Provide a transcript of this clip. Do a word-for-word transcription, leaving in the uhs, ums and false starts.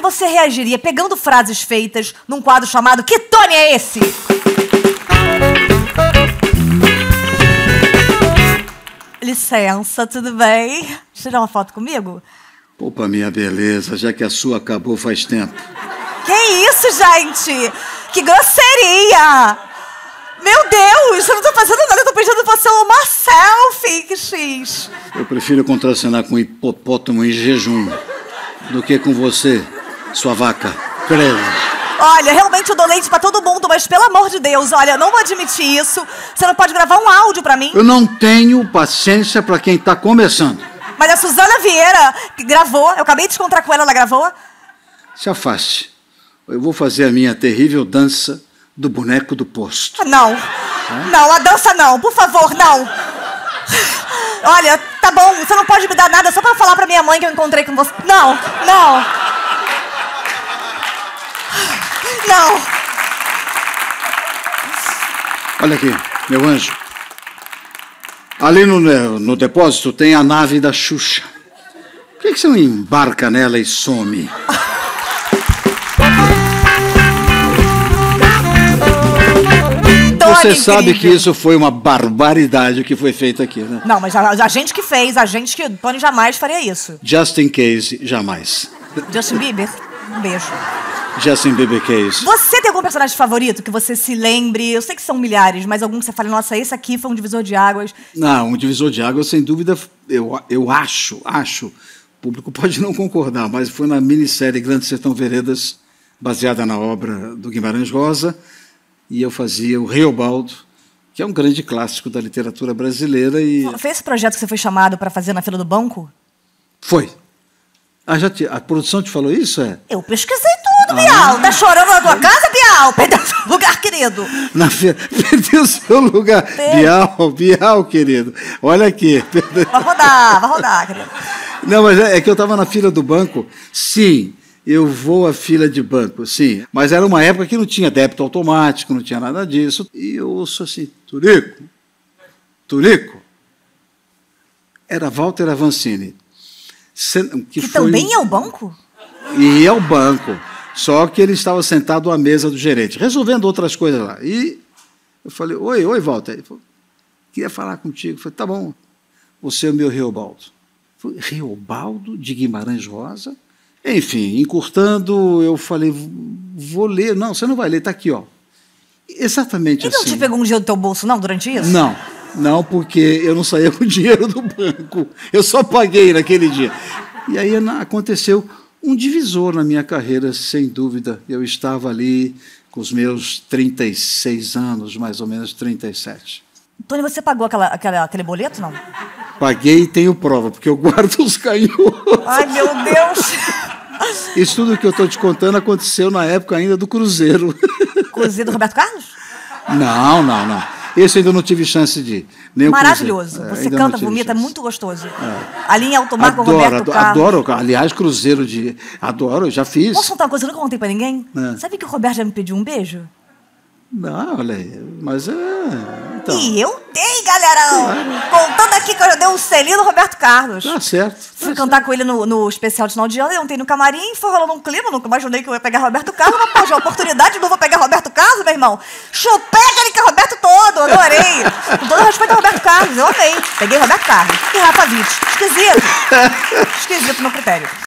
você reagiria pegando frases feitas num quadro chamado Que Tony é Esse? Licença, tudo bem? Tirar uma foto comigo? Poupa minha beleza, já que a sua acabou faz tempo. Que isso, gente? Que grosseria! Meu Deus, eu não tô fazendo nada, eu tô pedindo pra você uma selfie, que X. Eu prefiro contracenar com um hipopótamo em jejum do que com você, sua vaca. Credo. Olha, realmente eu dou leite pra todo mundo, mas pelo amor de Deus, olha, eu não vou admitir isso. Você não pode gravar um áudio pra mim? Eu não tenho paciência pra quem tá começando. Mas a Suzana Vieira que gravou, eu acabei de encontrar com ela, ela gravou. Se afaste. Eu vou fazer a minha terrível dança do boneco do posto. Não, não, a dança não, por favor, não. Olha, tá bom, você não pode me dar nada só pra falar pra minha mãe que eu encontrei com você. Não, não. Não. Olha aqui, meu anjo. Ali no, no depósito tem a nave da Xuxa. Por que, que você não embarca nela e some? Você sabe que isso foi uma barbaridade que foi feito aqui, né? Não, mas a, a gente que fez, a gente que... Tony jamais faria isso. Just in case, jamais. Justin Bieber, um beijo. Justin Bieber case. Você tem algum personagem favorito que você se lembre? Eu sei que são milhares, mas algum que você fale, nossa, esse aqui foi um divisor de águas. Não, um divisor de águas, sem dúvida, eu, eu acho, acho, o público pode não concordar, mas foi na minissérie Grande Sertão Veredas, baseada na obra do Guimarães Rosa, e eu fazia o Reobaldo, que é um grande clássico da literatura brasileira. E foi esse projeto que você foi chamado para fazer na fila do banco? Foi. Ah, já te, a produção te falou isso, é? Eu pesquisei tudo, ah. Bial. Tá chorando na tua casa, Bial? Perdeu seu lugar, querido. Na fila, perdeu seu lugar. Perdeu. Bial, Bial, querido. Olha aqui. Vai rodar, vai rodar, querido. Não, mas é, é que eu estava na fila do banco, sim. Eu vou à fila de banco, sim. Mas era uma época que não tinha débito automático, não tinha nada disso. E eu ouço assim, Turico, Turico. Era Walter Avancini. Que, que foi... também é o banco? E é o banco. Só que ele estava sentado à mesa do gerente, resolvendo outras coisas lá. E eu falei, oi, oi, Walter. Ele falou, queria falar contigo. Eu falei, tá bom, você é o meu Reobaldo. Eu falei, Reobaldo de Guimarães Rosa? Enfim, encurtando, eu falei, vou ler. Não, você não vai ler, está aqui, ó. Exatamente assim. E não assim. te pegou um dinheiro do teu bolso, não, durante isso? Não, não, porque eu não saía com o dinheiro do banco. Eu só paguei naquele dia. E aí aconteceu um divisor na minha carreira, sem dúvida. Eu estava ali com os meus trinta e seis anos, mais ou menos trinta e sete. Tony, você pagou aquela, aquela, aquele boleto, não? Paguei e tenho prova, porque eu guardo os canhotos. Ai, meu Deus! Isso tudo que eu estou te contando aconteceu na época ainda do Cruzeiro. Cruzeiro do Roberto Carlos? Não, não, não. Esse ainda não tive chance de ir. Nem maravilhoso. É, você canta, vomita, é muito gostoso. É. Ali em Alto Mar com o Roberto adoro, Carlos. Adoro, aliás, Cruzeiro de... Adoro, já fiz. Posso contar uma coisa que eu nunca contei pra ninguém? É. Sabe que o Roberto já me pediu um beijo? Não, olha aí, mas é... Então. E eu dei, galerão! Claro. Contando aqui que eu já dei um selinho no Roberto Carlos. Tá certo. Fui tá cantar certo. com ele no, no especial de final de ano, eu entrei no camarim, foi rolando um clima, nunca imaginei que eu ia pegar Roberto Carlos, mas, poxa, a oportunidade, não vou pegar Roberto Carlos, meu irmão. Chupei aquele que é Roberto todo, adorei. Com todo respeito ao Roberto Carlos, eu amei. Peguei Roberto Carlos. E Rafa Witt. Esquisito. Esquisito no critério.